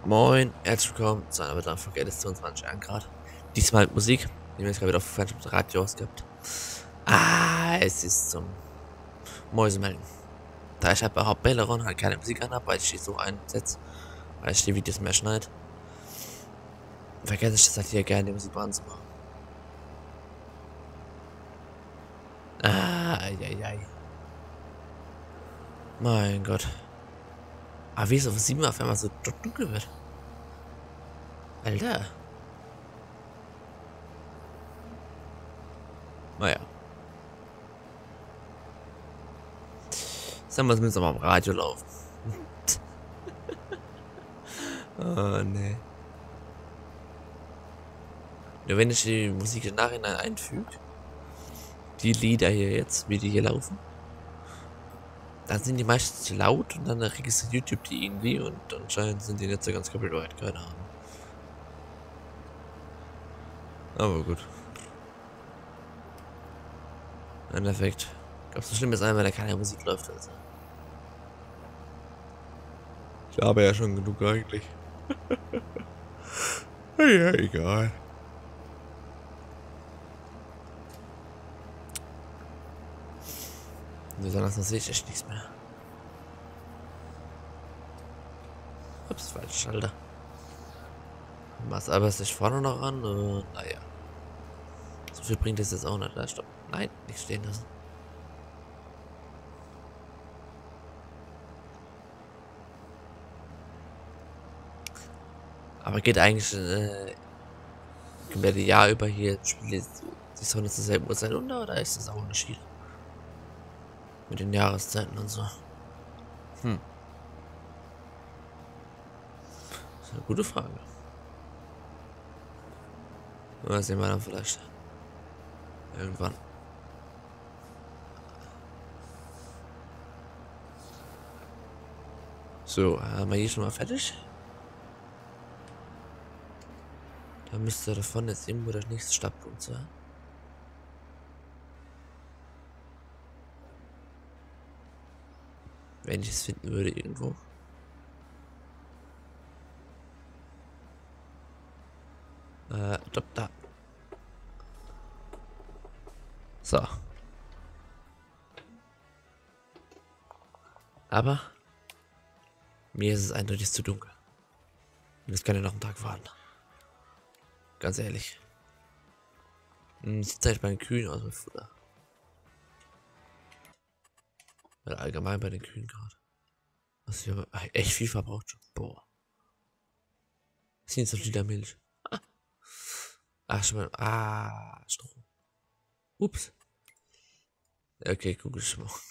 Moin, herzlich willkommen zu einer weiteren Folge LS 22 Grad. Diesmal mit Musik, die wir jetzt gerade wieder auf Phantom Radio ausgibt. Es ist zum Mäusemelden. Da ich bei Hauptbaileron halt keine Musik an habe, weil ich die so einsetze, weil ich die Videos mehr schneide, vergesse ich das halt hier gerne, die Musik anzumachen. Eieiei. Mein Gott. Wie es auf 7 auf einmal so dunkel wird. Alter. Naja. Sagen wir es mal am Radio laufen. Oh, nee. Nur wenn ich die Musik im Nachhinein einfüge, die Lieder hier jetzt, wie die hier laufen, dann sind die meistens zu laut und dann registriert YouTube die irgendwie und anscheinend sind die nicht so ganz copyright, keine Ahnung. Aber gut. Im Endeffekt. Gab es so Schlimmes ein, wenn da keine Musik läuft, also. Ich habe ja schon genug eigentlich. Ja, egal. Besonders sehe ich echt nichts mehr. Ups, falsch, Schalter. Was aber sich vorne noch an? Naja. So viel bringt es jetzt auch nicht. Stopp. Nein, nicht stehen lassen. Aber geht eigentlich komplette Jahr über hier spielt die Sonne zur selben Uhrzeit unter oder ist das auch ein Unterschied? Mit den Jahreszeiten und so. Das ist eine gute Frage. Das sehen wir dann vielleicht. Irgendwann. So, haben wir hier schon mal fertig? Da müsste davon jetzt irgendwo der nächste Startpunkt sein. Wenn ich es finden würde irgendwo. Da. So. Aber mir ist es eindeutig zu dunkel. Und das kann ja noch einen Tag warten. Ganz ehrlich. Sieht halt bei den Kühen aus mit Futter. Weil allgemein bei den Kühen gerade. Was hier echt viel verbraucht schon. Boah. Was sind so Liter Milch? Schon mal. Strom. Ups. Okay, guck schon mal.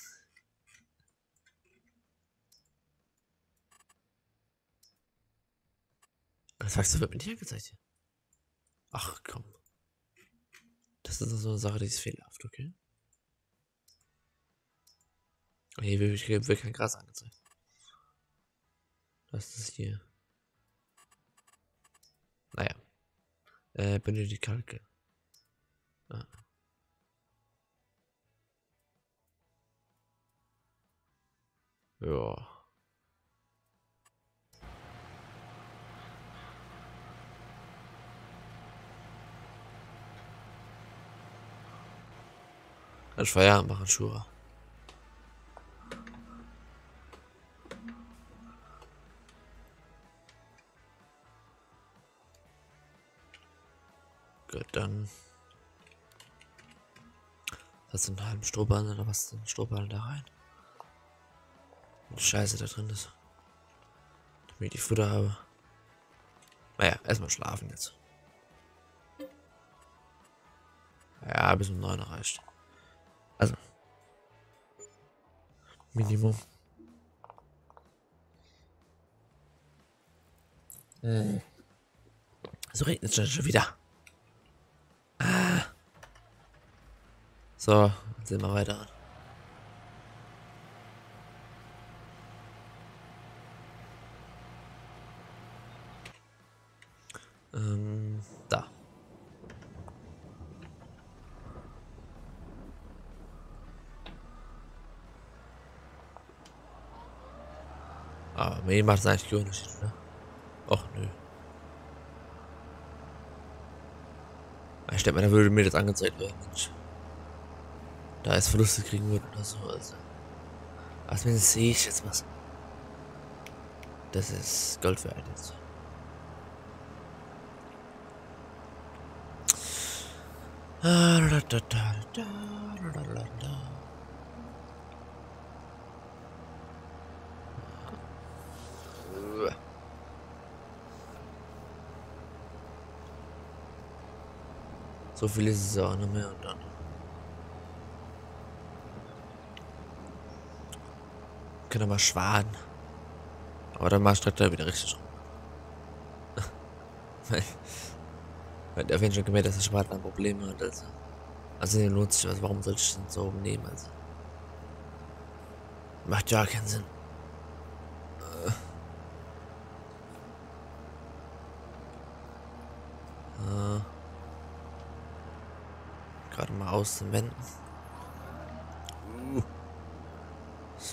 Was sagst du, wird mit dir angezeigt? Ach komm. Das ist so eine Sache, die ist fehlerhaft, okay? Hier wird kein Gras angezeigt. Das ist hier. Naja. Benötigt Kalke. Ah. Ja. Dann Feierabend machen, Schura. Gut, dann. Das sind einen halben Strohballen oder was sind Strohballen da rein? Und die Scheiße da drin ist. Damit ich die Futter habe. Naja, erstmal schlafen jetzt. Ja, bis um 9 reicht. Also. Minimum. So regnet es schon wieder. So, dann sehen wir weiter. Da. Aber mir macht es eigentlich keinen Unterschied, oder? Och, Ich denke mal, da würde mir das angezeigt werden, Mensch. Da es Verluste kriegen würde oder so. Also. Aber zumindest sehe ich jetzt was. Das ist Gold wert jetzt. So viel ist es auch nicht mehr und dann. Können wir mal schwan. Aber dann machst du da wieder richtig rum. Weil der Fan schon gemerkt, dass der Schwan ein Problem hat. Also den lohnt sich was. Warum soll ich den so oben nehmen? Also. Macht ja keinen Sinn. Gerade mal auswenden. So.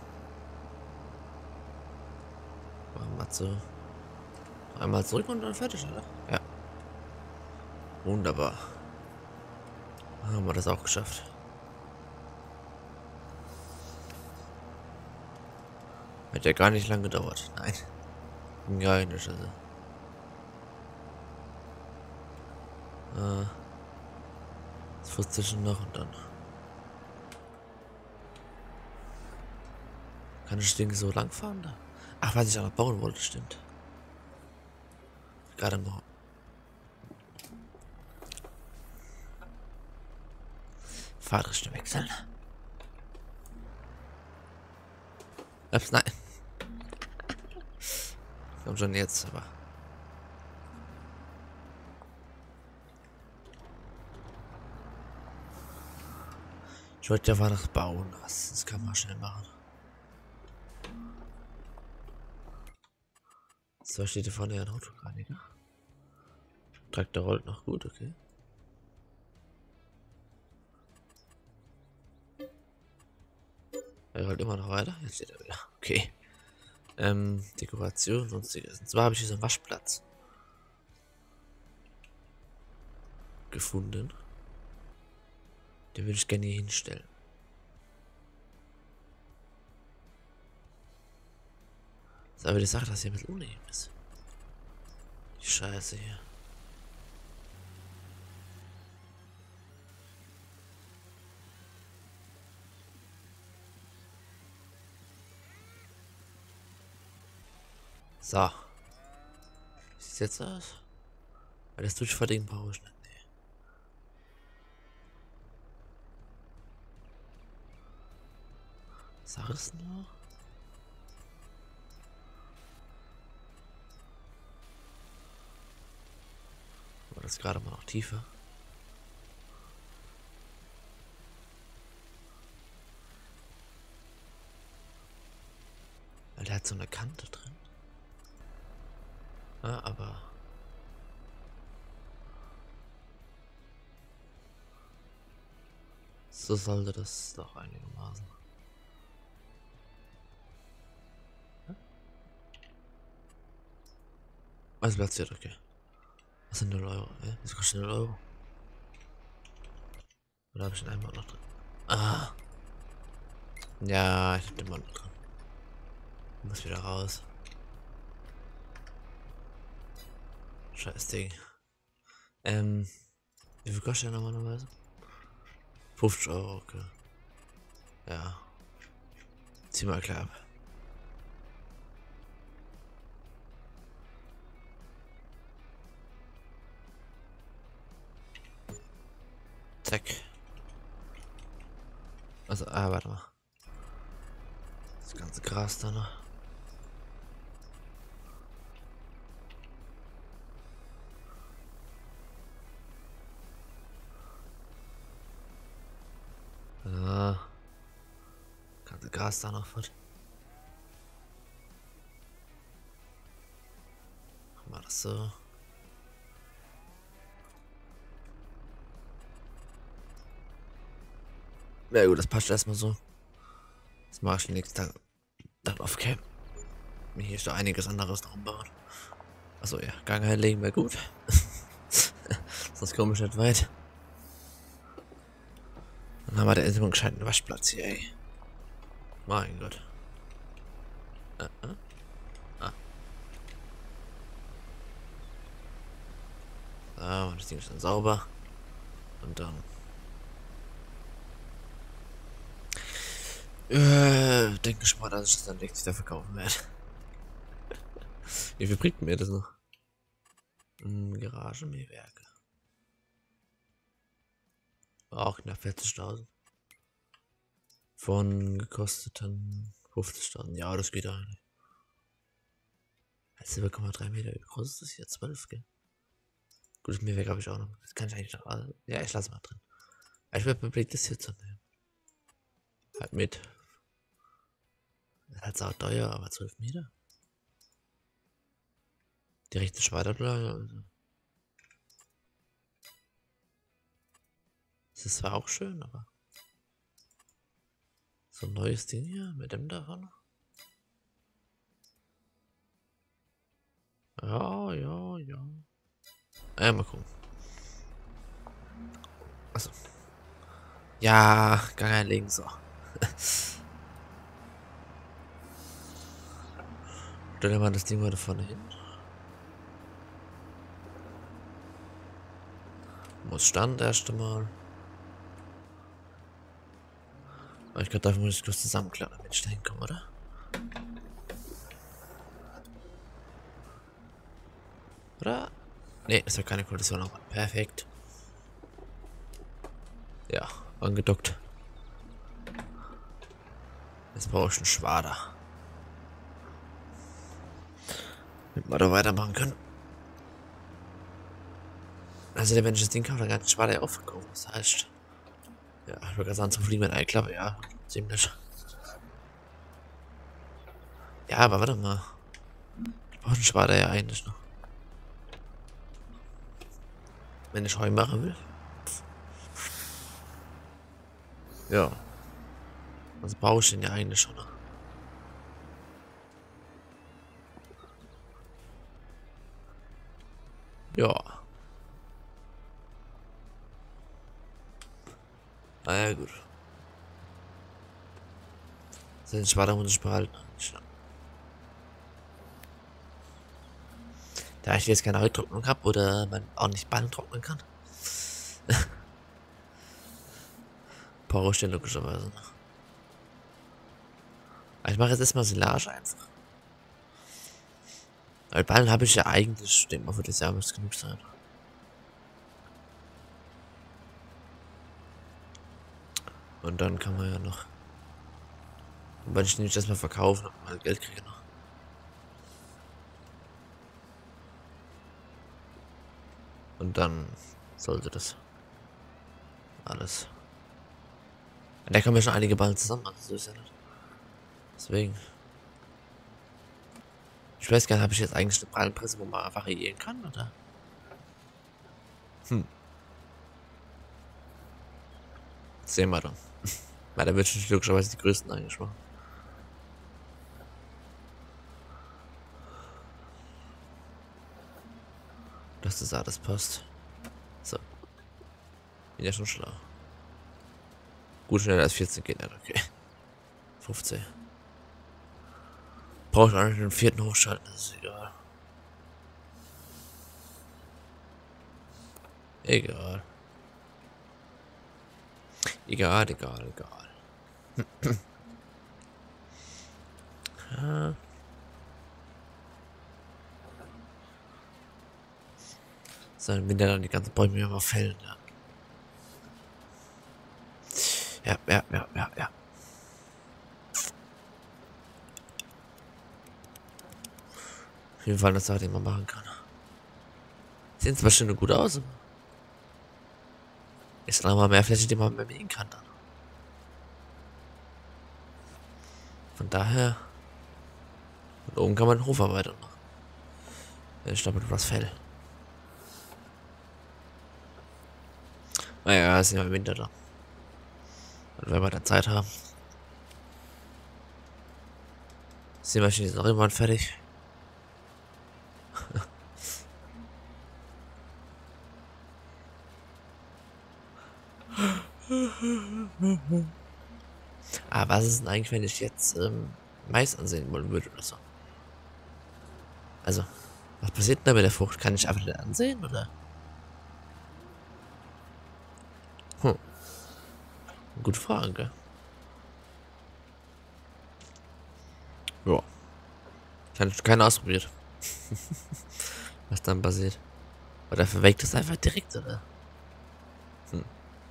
Machen wir so. Einmal zurück und dann fertig, oder? Ja. Wunderbar. Haben wir das auch geschafft. Hat ja gar nicht lange gedauert. Nein. Ja, nicht, also. Das Fußzischen noch und dann. Kann ich Ding so lang fahren da? Ach, was ich auch noch bauen wollte, stimmt. Gerade mal. Fahrtrichtung wechseln. Ups, nein. Komm schon jetzt, aber. Ich wollte ja was bauen. Das kann man schnell machen. So steht hier vorne ein Automechaniker. Traktor rollt noch gut, okay. Er rollt immer noch weiter. Jetzt steht er wieder. Okay. Dekoration, sonstiges. Und zwar habe ich hier so einen Waschplatz gefunden. Den würde ich gerne hier hinstellen. Das ist aber die Sache, dass hier ein bisschen uneben ist. Die Scheiße hier. So. Wie sieht's jetzt aus? Weil das Durchverdienen brauche ich nicht. Nee. Sache ist nur. War das gerade mal noch tiefer? Weil der hat so eine Kante drin. Ja, aber. So sollte das doch einigermaßen. Also platziert, okay. Was sind 0 Euro? Ja? Was kostet 0 Euro? Oder habe ich einen Einmal noch drin? Ah. Ja, ich hab den Mann drin. Muss wieder raus. Scheiß Ding. Wie viel kostet der normalerweise? 50 Euro, okay. Ja. Zieh mal klar ab. Zack. Also, warte mal. Das ganze Gras da noch. Ja. Ganze Gras da noch wird. Machen wir das so. Ja gut, das passt erstmal so. Das mache ich den nächsten Tag dann auf Camp. Mir hier ist doch einiges anderes noch umbauen. Achso, ja, Gang einlegen wäre gut. Sonst Das komme ich nicht weit. Dann haben wir da endlich mal einen gescheiten Waschplatz hier, ey. Mein Gott. So, das Ding ist dann sauber. Und dann... denke ich mal, dass ich das dann nächstes Jahr verkaufen werde. Wie viel bringt mir das noch? Garagenmähwerke. Auch knapp 40.000. Von gekosteten 50.000. Ja, das geht eigentlich. 7,3 Meter. Wie groß ist das hier? 12, gell? Gutes Mähwerk habe ich auch noch. Das kann ich eigentlich noch. Ja, ich lasse mal drin. Ich werde überlegt, das hier zu nehmen. Halt mit. Das ist halt sau teuer, aber 12 Meter. Die rechte Schweiderblase. Also. Das ist zwar auch schön, aber. So ein neues Ding hier mit dem davon. Ja, ja, ja. Mal gucken. Achso. Ja, Gang einlegen, so. Stellen wir mal das Ding mal da vorne hin. Muss Stand erst einmal. Aber ich glaube, dafür muss ich kurz zusammenklappen, damit ich da hinkomme, oder? Oder? Ne, ist ja keine Kollision, aber perfekt. Ja, angedockt. Jetzt brauche ich einen Schwader. Damit wir da weitermachen können. Also, wenn ich das Ding kaufe, dann kann ich den Schwader ja auch verkaufen. Das heißt. Ja, ich würde gerade sagen, zum Fliegen mit Eiklappe, ja. Ziemlich. Ja, aber warte mal. Ich brauche den Schwader ja eigentlich noch. Wenn ich Heu machen will. Ja. Also brauche ich den ja eigentlich schon noch. Ja. Ah ja, gut. Den Schwader muss ich behalten. Da ich jetzt keine Heutrocknung habe oder man auch nicht Ballen trocknen kann. Brauche ich den logischerweise noch. Ich mache jetzt erstmal Silage einfach. Weil Ballen habe ich ja eigentlich, ich denke mal, für das Jahr müsste genug sein. Und dann kann man ja noch. Weil ich nämlich erstmal verkaufen und mal Geld kriege noch. Und dann sollte das alles. Da kommen ja schon einige Ballen zusammen, also so ist ja nicht. Deswegen. Ich weiß gar nicht, habe ich jetzt eigentlich eine Ballenpresse, wo man variieren kann, oder? Sehen wir dann. Weil da wird schon logischerweise die größten eigentlich machen. Dass das alles passt. So. Bin ja schon schlau. Gut, schneller als 14 geht nicht, okay. 15. Brauche ich eigentlich den vierten hochschalten, das ist egal. Egal. Egal, egal, egal. Ja. So, dann will der dann die ganzen Bäume immer fällen, ja. Ja. Auf jeden Fall eine Sache, die man machen kann. Sehen zwar schön und gut aus, aber ist noch mal mehr Fläche, die man mehr mähen kann dann. Von daher. Und oben kann man den Hofarbeiter machen. Ich glaube, du was Fell. Naja, ist ja im Winter da. Und wenn wir dann Zeit haben. Ist die Maschine jetzt noch irgendwann fertig. Aber was ist denn eigentlich, wenn ich jetzt Mais ansehen wollen würde oder so? Also, was passiert denn da mit der Frucht? Kann ich einfach nicht ansehen, oder? Hm, gute Frage. Ja, kann ich keiner ausprobiert. Was dann passiert. Oder verwelkt es einfach direkt, oder? Hm.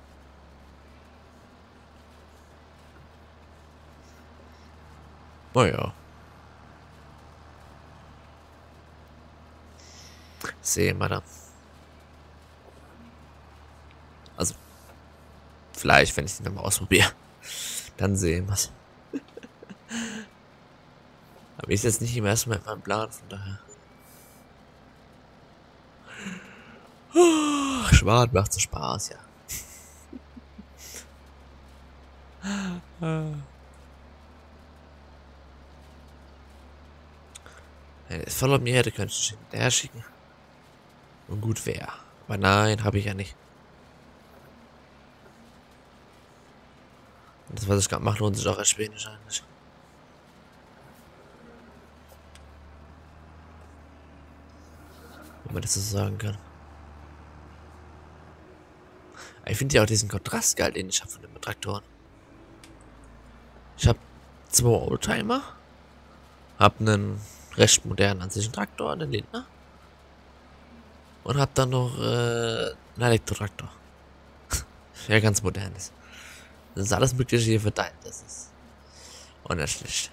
Oh ja. Sehen wir da. Also, vielleicht, wenn ich den mal ausprobiere. Dann sehen wir es. Aber ist jetzt nicht im ersten Mal mein Plan, von daher. Schwad macht so Spaß, ja. Wenn es voll um mir hätte, könnte ich ihn der schicken. Und gut wäre. Aber nein, habe ich ja nicht. Und das, was ich gerade mache, lohnt sich auch erst wenig eigentlich. Wenn man das so sagen kann. Aber ich finde ja auch diesen Kontrast geil, den ich habe von den Traktoren. Ich habe 2 Oldtimer. Hab einen recht modernen an sich einen Traktor, den Lindner. Und hab dann noch einen Elektrotraktor. Ja, ganz modern ist. Das ist alles Mögliche hier verteilt. Das ist unerschlicht.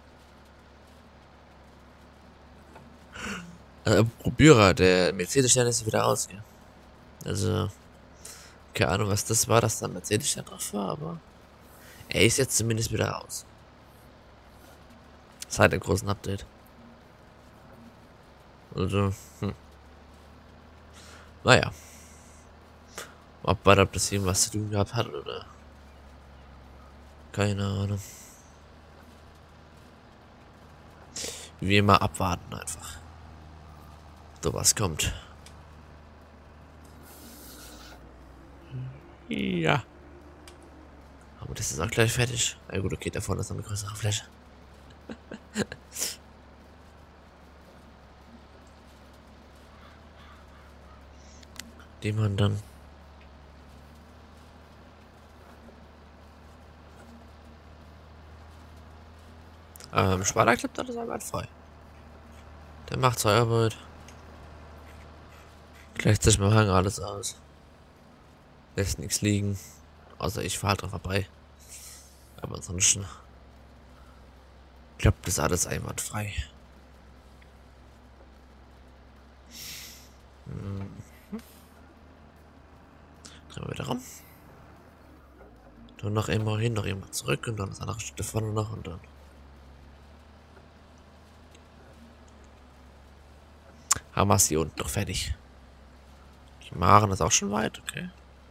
Probierer, der Mercedes-Stern ist wieder raus, gell? Also, keine Ahnung, was das war, dass da ein Mercedes-Stern drauf war, aber er ist jetzt zumindest wieder raus. Seit dem großen Update. Also, naja. Ob das irgendwas zu tun gehabt hat oder. Keine Ahnung. Wie immer abwarten einfach. So was kommt. Ja. Aber das ist auch gleich fertig. Na gut, okay, da vorne ist noch eine größere Fläche. Die man dann. Sparta klappt alles einmal frei. Der macht seine Arbeit. Gleicht sich mit dem Hang alles aus. Lässt nichts liegen. Außer ich fahre dran vorbei. Aber ansonsten klappt das alles einwandfrei. Drehen wir wieder rum. Dann noch einmal hin, noch einmal zurück und dann das andere Stück vorne noch und dann. Haben wir es hier unten noch fertig. Die Maren ist auch schon weit, okay.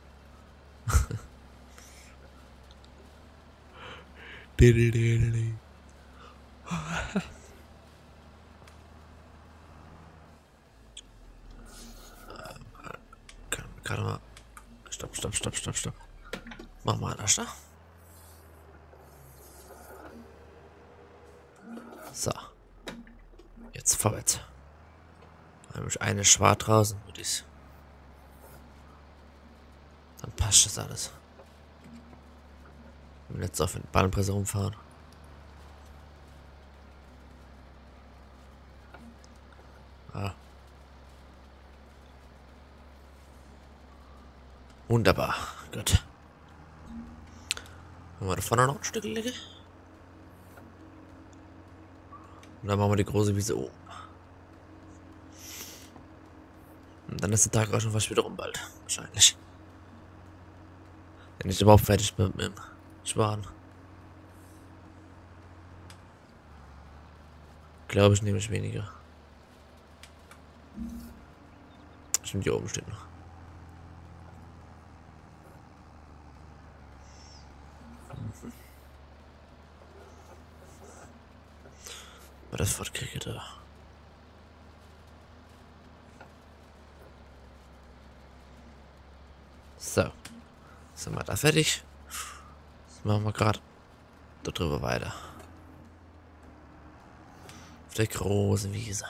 Gerade mal. Stopp. Mach mal das da. So. Jetzt vorwärts. Nämlich eine schwarz draußen und dies. Dann passt das alles. Und jetzt auf den Ballenpresse rumfahren. Ah. Wunderbar. Gut. Machen wir da vorne noch ein Stück legen. Und dann machen wir die große Wiese oben. Und dann ist der Tag auch schon fast wieder rum bald. Wahrscheinlich. Wenn ich überhaupt fertig bin mit dem Sparen. Glaube ich, nehme ich weniger. Stimmt, hier oben steht noch. Aber das fortkriege da. So. Sind wir da fertig? Jetzt machen wir gerade darüber weiter. Auf der großen Wiese.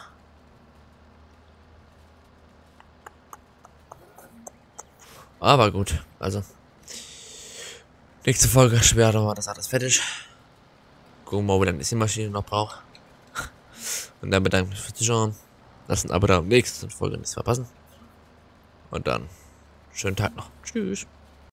Aber gut, also. Nächste Folge später war das alles fertig. Gucken wir, ob wir dann die Maschine noch braucht. Und dann bedanke ich mich fürs Zuschauen. Lasst ein Abo da, um nächste Folge nichts verpassen. Und dann schönen Tag noch. Tschüss.